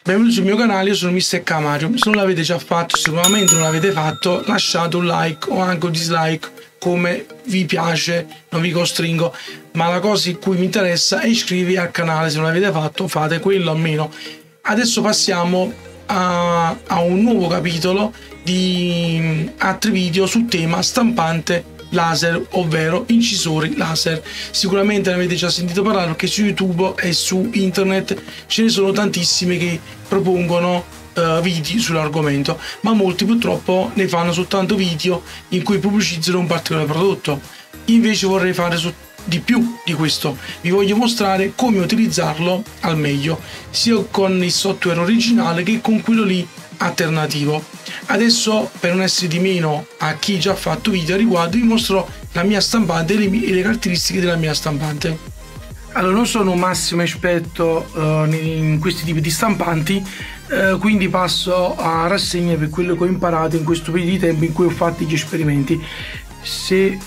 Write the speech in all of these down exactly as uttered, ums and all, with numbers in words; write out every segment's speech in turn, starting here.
Benvenuti sul mio canale, io sono mister Camario. Se non l'avete già fatto, sicuramente non l'avete fatto, lasciate un like o anche un dislike come vi piace, non vi costringo, ma la cosa in cui mi interessa è iscrivervi al canale. Se non l'avete fatto, fate quello almeno. Adesso passiamo a, a un nuovo capitolo di altri video sul tema stampante laser, ovvero incisori laser. Sicuramente ne avete già sentito parlare perché su YouTube e su internet ce ne sono tantissime che propongono uh, video sull'argomento, ma molti purtroppo ne fanno soltanto video in cui pubblicizzano un particolare prodotto. Invece vorrei fare su di più di questo, vi voglio mostrare come utilizzarlo al meglio, sia con il software originale che con quello lì alternativo. Adesso, per non essere di meno a chi già ha fatto video a riguardo, vi mostro la mia stampante e le, mie, le caratteristiche della mia stampante. Allora, non sono un massimo esperto uh, in questi tipi di stampanti, uh, quindi passo a rassegna per quello che ho imparato in questo periodo di tempo in cui ho fatto gli esperimenti. Se,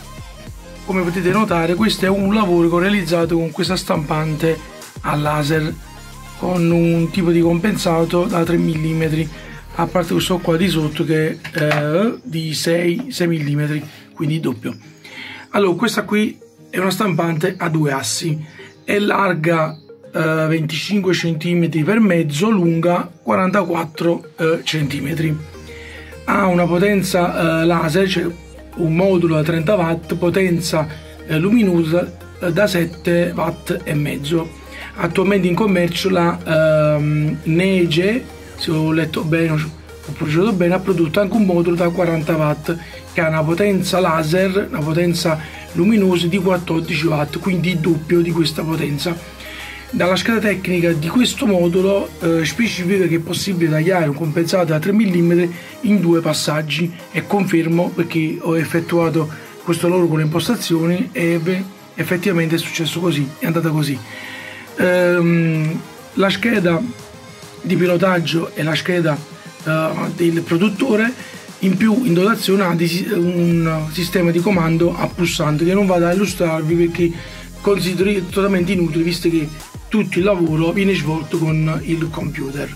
come potete notare, questo è un lavoro che ho realizzato con questa stampante a laser con un tipo di compensato da tre millimetri, a parte questo qua di sotto che è eh, di sei millimetri, quindi doppio. Allora, questa qui è una stampante a due assi, è larga eh, venticinque centimetri per mezzo, lunga quarantaquattro eh, centimetri. Ha una potenza eh, laser, cioè un modulo da trenta watt, potenza eh, luminosa eh, da sette watt e mezzo. Attualmente in commercio la ehm, Nege, se ho letto bene, ho proceduto bene, ha prodotto anche un modulo da quaranta watt che ha una potenza laser, una potenza luminosa di quattordici watt, quindi il doppio di questa potenza. Dalla scheda tecnica di questo modulo eh, specifica che è possibile tagliare un compensato da tre millimetri in due passaggi, e confermo perché ho effettuato questo lavoro con le impostazioni e beh, effettivamente è successo così, è andata così. Ehm, la scheda di pilotaggio e la scheda uh, del produttore in più in dotazione ha un sistema di comando a pulsante che non vado a illustrarvi perché considero totalmente inutile, visto che tutto il lavoro viene svolto con il computer.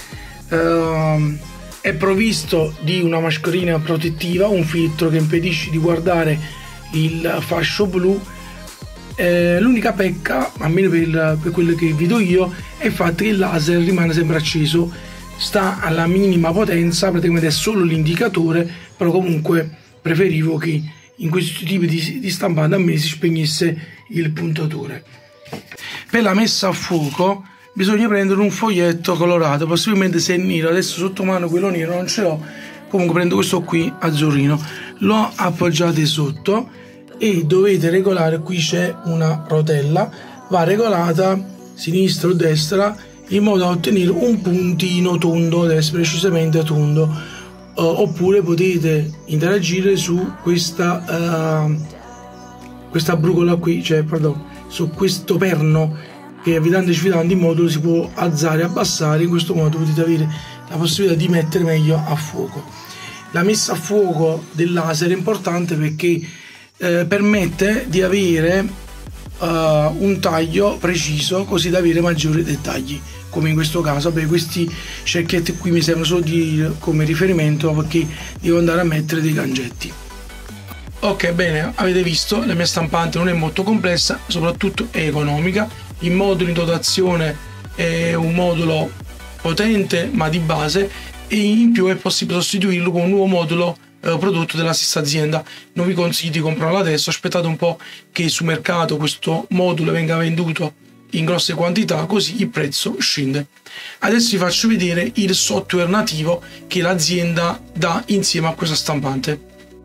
Uh, è provvisto di una mascherina protettiva, un filtro che impedisce di guardare il fascio blu. Eh, l'unica pecca, almeno per, per quello che vedo io, è il fatto che il laser rimane sempre acceso, sta alla minima potenza, praticamente è solo l'indicatore, però comunque preferivo che in questo tipo di, di stampante a me si spegnesse il puntatore. Per la messa a fuoco bisogna prendere un foglietto colorato, possibilmente se è nero, adesso sotto mano quello nero non ce l'ho, comunque prendo questo qui azzurrino, lo appoggiate sotto e dovete regolare, qui c'è una rotella, va regolata sinistra o destra in modo da ottenere un puntino tondo, deve essere precisamente tondo, uh, oppure potete interagire su questa uh, questa brugola qui, cioè pardon, su questo perno che è avvitante e svitante, in modo si può alzare e abbassare, in questo modo potete avere la possibilità di mettere meglio a fuoco. La messa a fuoco del laser è importante perché Eh, permette di avere uh, un taglio preciso, così da avere maggiori dettagli, come in questo caso. Beh, questi cerchietti qui mi servono solo di, come riferimento, perché devo andare a mettere dei gangetti. Ok, bene, avete visto, la mia stampante non è molto complessa, soprattutto è economica. Il modulo in dotazione è un modulo potente ma di base, e in più è possibile sostituirlo con un nuovo modulo prodotto della stessa azienda. Non vi consiglio di comprarlo adesso, aspettate un po' che sul mercato questo modulo venga venduto in grosse quantità, così il prezzo scende. Adesso vi faccio vedere il software nativo che l'azienda dà insieme a questa stampante.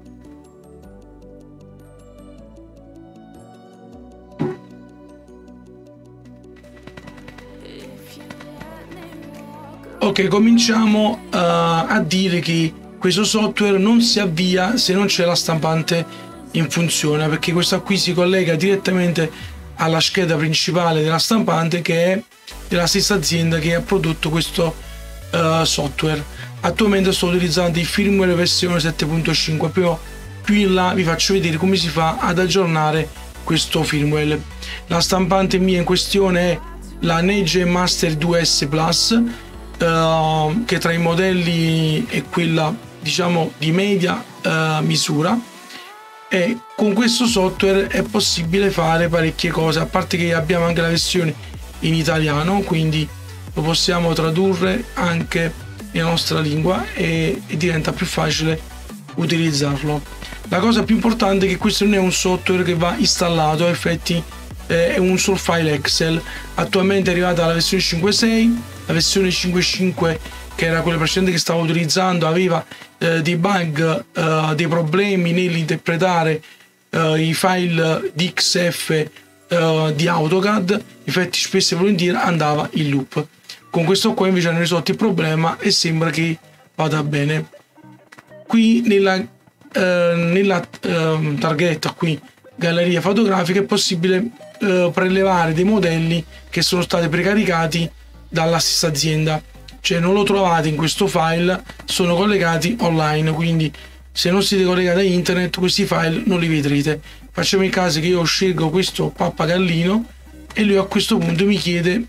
Ok, cominciamo uh, a dire che questo software non si avvia se non c'è la stampante in funzione, perché questa qui si collega direttamente alla scheda principale della stampante, che è della stessa azienda che ha prodotto questo uh, software. Attualmente sto utilizzando il firmware versione sette punto cinque, però più in là vi faccio vedere come si fa ad aggiornare questo firmware. La stampante mia in questione è la Nege Master due S Plus, uh, che tra i modelli è quella, diciamo, di media uh, misura, e con questo software è possibile fare parecchie cose, a parte che abbiamo anche la versione in italiano, quindi lo possiamo tradurre anche nella nostra lingua e, e diventa più facile utilizzarlo. La cosa più importante è che questo non è un software che va installato, a effetti eh, è un solo file Excel. Attualmente è arrivata la versione cinque punto sei, la versione cinque punto cinque, che era quella precedente che stavo utilizzando, aveva eh, dei bug, eh, dei problemi nell'interpretare eh, i file di X F eh, di AutoCAD, infatti spesso e volentieri andava in loop. Con questo qua invece hanno risolto il problema e sembra che vada bene. Qui nella, eh, nella eh, targhetta, qui galleria fotografica, è possibile eh, prelevare dei modelli che sono stati precaricati dalla stessa azienda, cioè non lo trovate in questo file, sono collegati online, quindi se non siete collegati a internet questi file non li vedrete. Facciamo il caso che io scelgo questo pappagallino e lui a questo punto mi chiede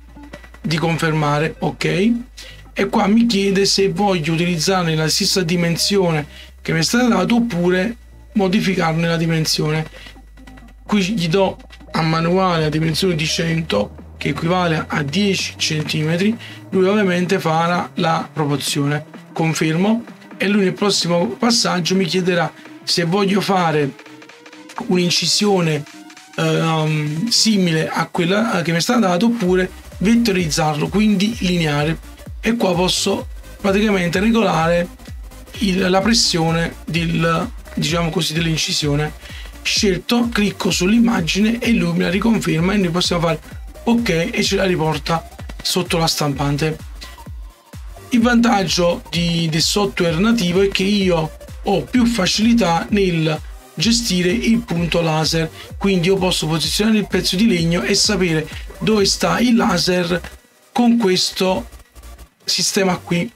di confermare, ok, e qua mi chiede se voglio utilizzarne la stessa dimensione che mi è stata data oppure modificarne la dimensione. Qui gli do a manuale la dimensione di cento, che equivale a dieci centimetri. Lui ovviamente farà la proporzione, confermo, e lui nel prossimo passaggio mi chiederà se voglio fare un'incisione eh, simile a quella che mi è stata data oppure vettorizzarlo, quindi lineare, e qua posso praticamente regolare il, la pressione del, diciamo così, dell'incisione. Scelto, clicco sull'immagine e lui me la riconferma e noi possiamo fare ok e ce la riporta sotto la stampante. Il vantaggio di, del software nativo è che io ho più facilità nel gestire il punto laser, quindi io posso posizionare il pezzo di legno e sapere dove sta il laser con questo sistema qui.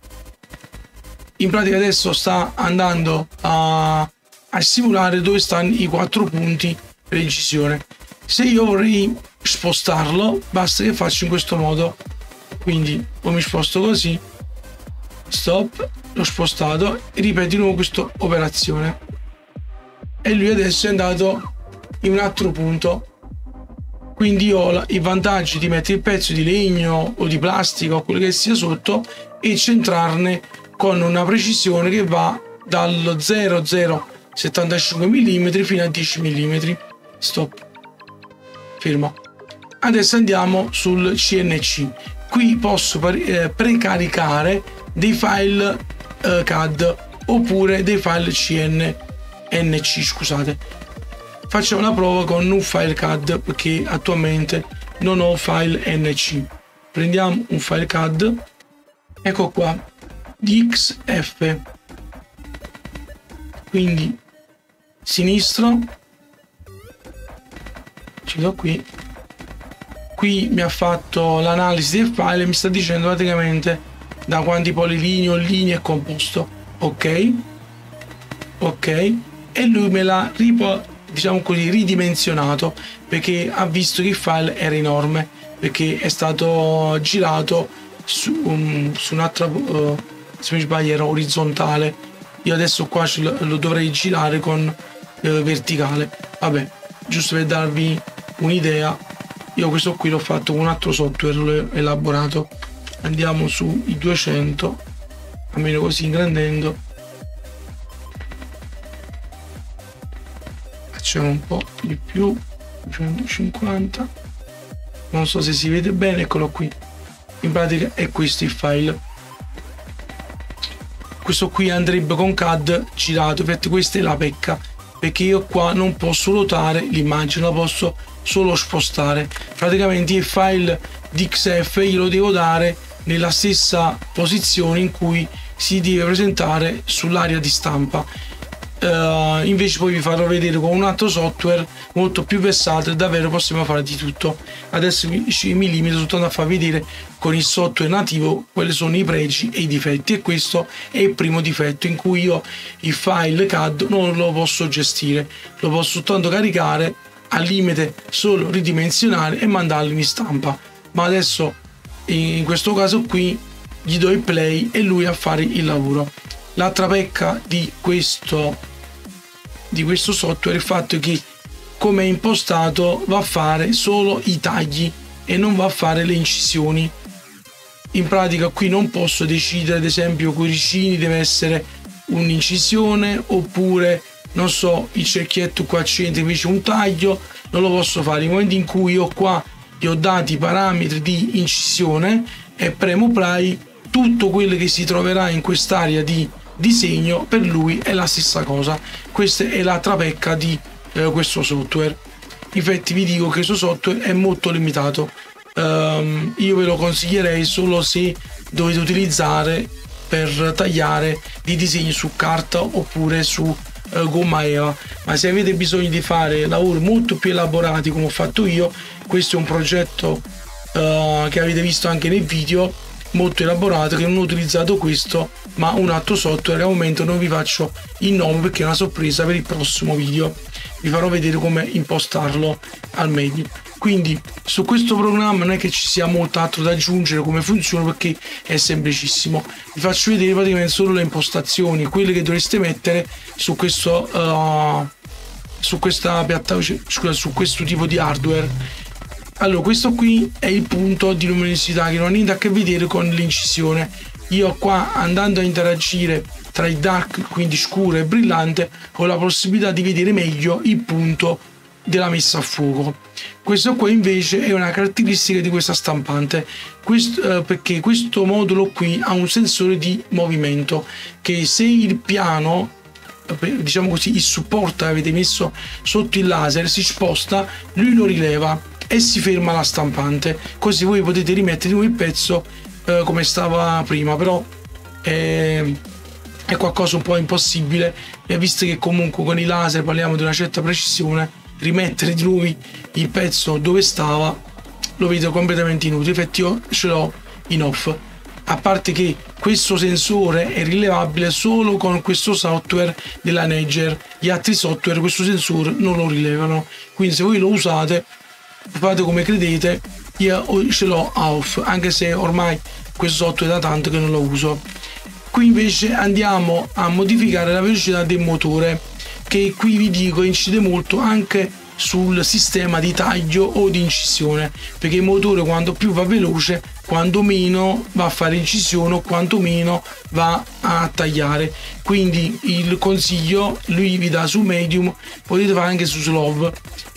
In pratica adesso sta andando a, a simulare dove stanno i quattro punti per incisione. Se io vorrei spostarlo basta che faccio in questo modo, quindi o mi sposto così, stop, l'ho spostato e ripeto di nuovo questa operazione e lui adesso è andato in un altro punto. Quindi io ho i vantaggi di mettere il pezzo di legno o di plastica o quello che sia sotto e centrarne con una precisione che va dallo zero virgola zero settantacinque millimetri fino a dieci millimetri. Stop, fermo. Adesso andiamo sul C N C. Qui posso pre- precaricare dei file eh, C A D oppure dei file C N C, scusate. Facciamo la prova con un file C A D perché attualmente non ho file N C. Prendiamo un file C A D, ecco qua, di X F, quindi sinistro, ci do qui, qui mi ha fatto l'analisi del file e mi sta dicendo praticamente da quanti polilinei o linee è composto. Ok, ok, e lui me l'ha riportato, diciamo così, ridimensionato, perché ha visto che il file era enorme, perché è stato girato su, um, su un'altra uh, se mi sbaglio era orizzontale. Io adesso qua lo, lo dovrei girare con uh, verticale. Vabbè, giusto per darvi un'idea, io questo qui l'ho fatto con un altro software, l'ho elaborato. Andiamo sui duecento, almeno così ingrandendo. Facciamo un po' di più, centocinquanta, non so se si vede bene, eccolo qui. In pratica è questo il file. Questo qui andrebbe con C A D girato, infatti questa è la pecca, perché io qua non posso ruotare l'immagine, la posso solo spostare. Praticamente il file di X F glielo devo dare nella stessa posizione in cui si deve presentare sull'area di stampa. Uh, invece poi vi farò vedere con un altro software molto più versatile, davvero possiamo fare di tutto. Adesso mi, mi limito soltanto a far vedere con il software nativo quali sono i pregi e i difetti, e questo è il primo difetto, in cui io il file C A D non lo posso gestire, lo posso soltanto caricare, al limite solo ridimensionare e mandarlo in stampa. Ma adesso in questo caso qui gli do il play e lui a fare il lavoro. L'altra pecca di questo di questo software è il fatto che, come è impostato, va a fare solo i tagli e non va a fare le incisioni. In pratica qui non posso decidere, ad esempio, cuoricini deve essere un'incisione, oppure non so, il cerchietto qua al centro invece un taglio. Non lo posso fare. Nel momento in cui io qua gli ho dati i parametri di incisione e premo play, tutto quello che si troverà in quest'area di disegno per lui è la stessa cosa. Questa è l'altra pecca di eh, questo software. Infatti vi dico che questo software è molto limitato. Um, io ve lo consiglierei solo se dovete utilizzare per tagliare dei disegni su carta oppure su uh, gomma eva, ma se avete bisogno di fare lavori molto più elaborati come ho fatto io, questo è un progetto uh, che avete visto anche nel video, molto elaborato, che non ho utilizzato questo ma un altro software. Al momento non vi faccio il nome perché è una sorpresa per il prossimo video, vi farò vedere come impostarlo al meglio. Quindi su questo programma non è che ci sia molto altro da aggiungere, come funziona, perché è semplicissimo. Vi faccio vedere praticamente solo le impostazioni, quelle che dovreste mettere su questo uh, su questa piattaforma, scusa, su questo tipo di hardware. Allora, questo qui è il punto di luminosità che non ha niente a che vedere con l'incisione. Io qua, andando a interagire tra il dark, quindi scuro e brillante, ho la possibilità di vedere meglio il punto della messa a fuoco. Questo qua invece è una caratteristica di questa stampante, questo, eh, perché questo modulo qui ha un sensore di movimento che, se il piano, diciamo così, il supporto che avete messo sotto il laser si sposta, lui lo rileva e si ferma la stampante, così voi potete rimettere il pezzo eh, come stava prima. Però è, è qualcosa un po' impossibile, e visto che comunque con i laser parliamo di una certa precisione, rimettere di nuovo il pezzo dove stava lo vedo completamente inutile. Infatti io ce l'ho in off, a parte che questo sensore è rilevabile solo con questo software della Nager, gli altri software questo sensore non lo rilevano, quindi se voi lo usate fate come credete, io ce l'ho off, anche se ormai questo software è da tanto che non lo uso. Qui invece andiamo a modificare la velocità del motore, che qui vi dico incide molto anche sul sistema di taglio o di incisione, perché il motore quanto più va veloce, quanto meno va a fare incisione o quanto meno va a tagliare. Quindi il consiglio lui vi dà su medium, potete fare anche su slow.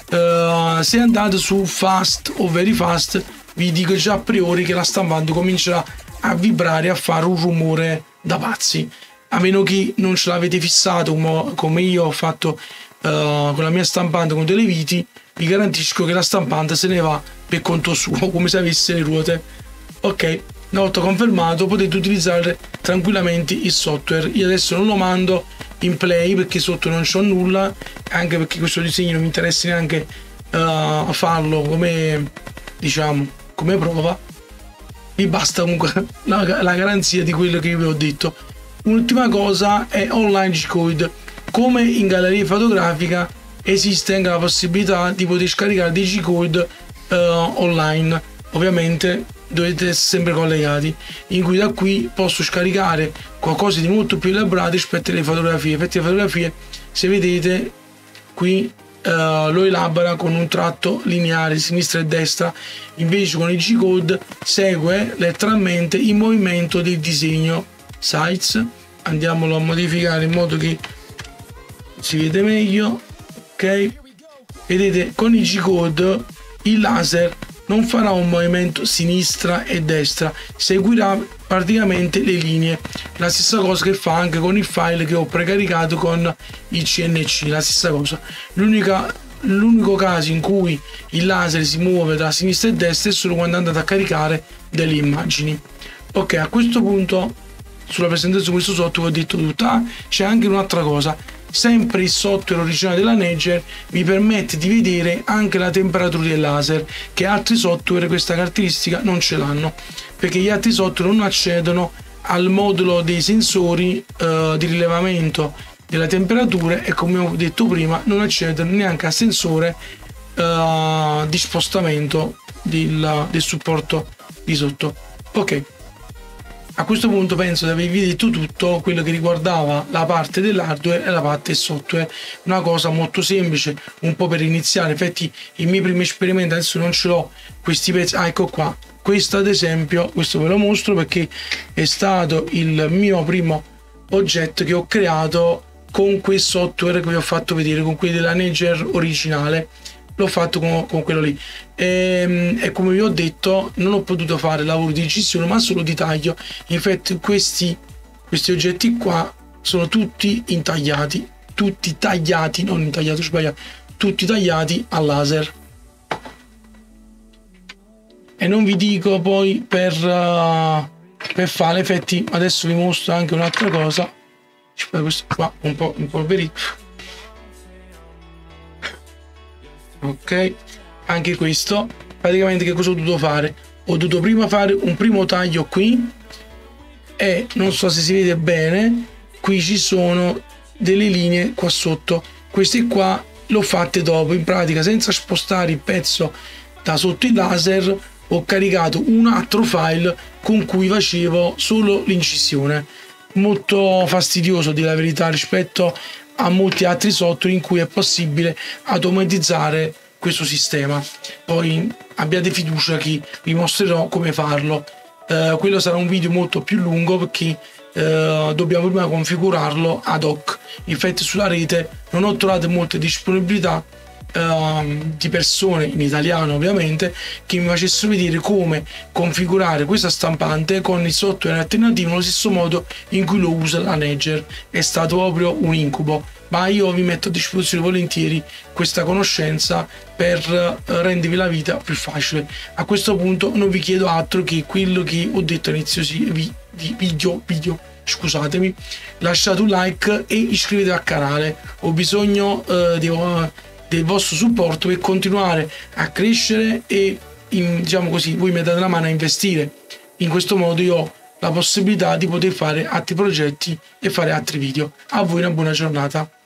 Uh, se andate su fast o very fast, vi dico già a priori che la stampante comincerà a vibrare, a fare un rumore da pazzi, a meno che non ce l'avete fissato come, come io ho fatto uh, con la mia stampante con delle viti. Vi garantisco che la stampante se ne va per conto suo, come se avesse le ruote. Ok, una volta confermato potete utilizzare tranquillamente il software. Io adesso non lo mando in play perché sotto non c'ho nulla, anche perché questo disegno non mi interessa neanche uh, farlo come, diciamo, come prova. Mi basta comunque la, la garanzia di quello che vi ho detto. Un'ultima cosa è online G-Code. Come in galleria fotografica esiste anche la possibilità di poter scaricare dei G-Code uh, online. Ovviamente dovete essere sempre collegati, in cui da qui posso scaricare qualcosa di molto più elaborato rispetto alle fotografie. Infatti le fotografie, se vedete qui, uh, lo elabora con un tratto lineare sinistra e destra, invece con il G-Code segue letteralmente il movimento del disegno. Size, andiamolo a modificare in modo che si vede meglio. Ok, vedete, con il G-Code il laser non farà un movimento sinistra e destra, seguirà praticamente le linee. La stessa cosa che fa anche con il file che ho precaricato con il C N C, la stessa cosa. L'unica, l'unico caso in cui il laser si muove tra sinistra e destra è solo quando andate a caricare delle immagini. Ok, a questo punto sulla presentazione di questo software ho detto tutto. Ah, c'è anche un'altra cosa. Sempre il software originale della Nager vi permette di vedere anche la temperatura del laser, che altri software questa caratteristica non ce l'hanno, perché gli altri software non accedono al modulo dei sensori eh, di rilevamento della temperatura, e come ho detto prima non accedono neanche al sensore eh, di spostamento del, del supporto di sotto. Ok, a questo punto penso di avervi detto tutto quello che riguardava la parte dell'hardware e la parte del software. Una cosa molto semplice, un po' per iniziare. Infatti i miei primi esperimenti, adesso non ce l'ho questi pezzi, ah, ecco qua, questo ad esempio, questo ve lo mostro perché è stato il mio primo oggetto che ho creato con quel software che vi ho fatto vedere, con quelli della Nager originale. L'ho fatto con, con quello lì e, e come vi ho detto non ho potuto fare lavoro di incisione ma solo di taglio. Infatti questi, questi oggetti qua sono tutti intagliati, tutti tagliati, non intagliati, sbagliato, tutti tagliati a laser. E non vi dico poi per, uh, per fare effetti, adesso vi mostro anche un'altra cosa. Questo qua un po' impolverito. Ok, anche questo praticamente che cosa ho dovuto fare? Ho dovuto prima fare un primo taglio qui e non so se si vede bene, qui ci sono delle linee qua sotto, queste qua l'ho fatte dopo, in pratica senza spostare il pezzo da sotto il laser ho caricato un altro file con cui facevo solo l'incisione. Molto fastidioso, di la verità, rispetto a molti altri software in cui è possibile automatizzare questo sistema. Poi abbiate fiducia che vi mostrerò come farlo. Eh, quello sarà un video molto più lungo perché eh, dobbiamo prima configurarlo ad hoc. Infatti sulla rete non ho trovato molte disponibilità eh, di persone in italiano ovviamente che mi facessero vedere come configurare questa stampante con il software alternativo nello stesso modo in cui lo usa la Nager. È stato proprio un incubo, ma io vi metto a disposizione volentieri questa conoscenza per eh, rendervi la vita più facile. A questo punto non vi chiedo altro che quello che ho detto all'inizio di video, video scusatemi, lasciate un like e iscrivetevi al canale. Ho bisogno eh, di, del vostro supporto per continuare a crescere e in, diciamo così, voi mi date la mano a investire. In questo modo io ho la possibilità di poter fare altri progetti e fare altri video. A voi una buona giornata.